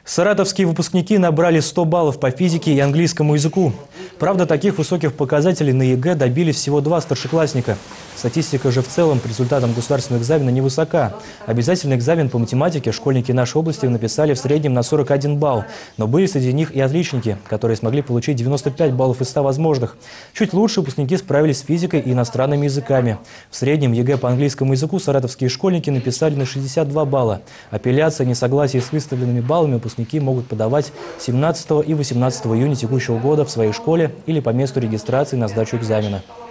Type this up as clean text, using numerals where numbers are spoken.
Саратовские выпускники набрали 100 баллов по физике и английскому языку. Правда, таких высоких показателей на ЕГЭ добились всего 2 старшеклассника. Статистика же в целом по результатам государственного экзамена невысока. Обязательный экзамен по математике школьники нашей области написали в среднем на 41 балл. Но были среди них и отличники, которые смогли получить 95 баллов из 100 возможных. Чуть лучше выпускники справились с физикой и иностранными языками. В среднем ЕГЭ по английскому языку саратовские школьники написали на 62 балла. Апелляция о несогласии с выставленными баллами выпускники могут подавать 17 и 18 июня текущего года в своей школе или по месту регистрации на сдачу экзамена.